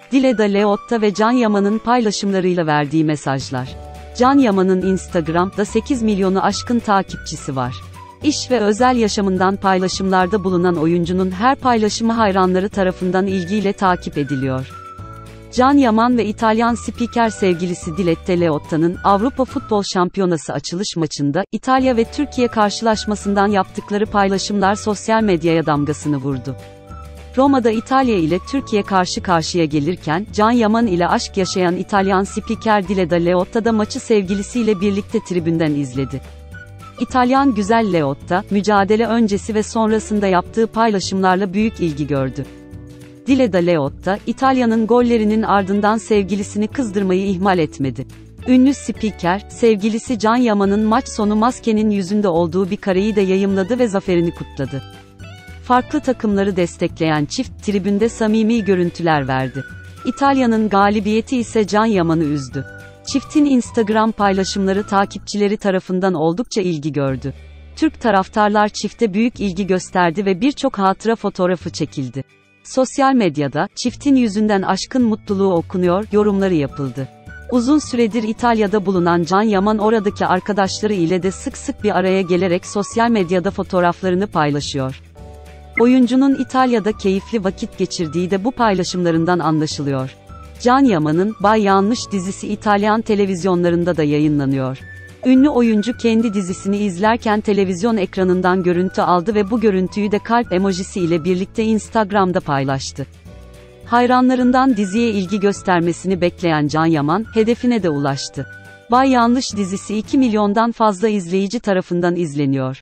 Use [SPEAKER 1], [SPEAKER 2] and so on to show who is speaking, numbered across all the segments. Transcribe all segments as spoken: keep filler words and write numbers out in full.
[SPEAKER 1] Dileda Leotta ve Can Yaman'ın paylaşımlarıyla verdiği mesajlar. Can Yaman'ın Instagram'da sekiz milyonu aşkın takipçisi var. İş ve özel yaşamından paylaşımlarda bulunan oyuncunun her paylaşımı hayranları tarafından ilgiyle takip ediliyor. Can Yaman ve İtalyan spiker sevgilisi Diletta Leotta'nın Avrupa Futbol Şampiyonası açılış maçında İtalya ve Türkiye karşılaşmasından yaptıkları paylaşımlar sosyal medyaya damgasını vurdu. Roma'da İtalya ile Türkiye karşı karşıya gelirken, Can Yaman ile aşk yaşayan İtalyan spiker Diletta Leotta da maçı sevgilisiyle birlikte tribünden izledi. İtalyan güzel Leotta, mücadele öncesi ve sonrasında yaptığı paylaşımlarla büyük ilgi gördü. Diletta Leotta, İtalya'nın gollerinin ardından sevgilisini kızdırmayı ihmal etmedi. Ünlü spiker, sevgilisi Can Yaman'ın maç sonu maskenin yüzünde olduğu bir kareyi de yayımladı ve zaferini kutladı. Farklı takımları destekleyen çift, tribünde samimi görüntüler verdi. İtalya'nın galibiyeti ise Can Yaman'ı üzdü. Çiftin Instagram paylaşımları takipçileri tarafından oldukça ilgi gördü. Türk taraftarlar çifte büyük ilgi gösterdi ve birçok hatıra fotoğrafı çekildi. Sosyal medyada, çiftin yüzünden aşkın mutluluğu okunuyor, yorumları yapıldı. Uzun süredir İtalya'da bulunan Can Yaman oradaki arkadaşları ile de sık sık bir araya gelerek sosyal medyada fotoğraflarını paylaşıyor. Oyuncunun İtalya'da keyifli vakit geçirdiği de bu paylaşımlarından anlaşılıyor. Can Yaman'ın Bay Yanlış dizisi İtalyan televizyonlarında da yayınlanıyor. Ünlü oyuncu kendi dizisini izlerken televizyon ekranından görüntü aldı ve bu görüntüyü de kalp emojisi ile birlikte Instagram'da paylaştı. Hayranlarından diziye ilgi göstermesini bekleyen Can Yaman, hedefine de ulaştı. Bay Yanlış dizisi iki milyondan fazla izleyici tarafından izleniyor.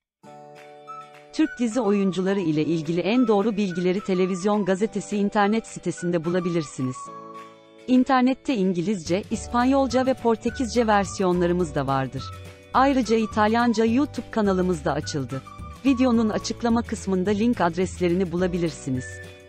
[SPEAKER 1] Türk dizi oyuncuları ile ilgili en doğru bilgileri Televizyon Gazetesi internet sitesinde bulabilirsiniz. İnternette İngilizce, İspanyolca ve Portekizce versiyonlarımız da vardır. Ayrıca İtalyanca YouTube kanalımız da açıldı. Videonun açıklama kısmında link adreslerini bulabilirsiniz.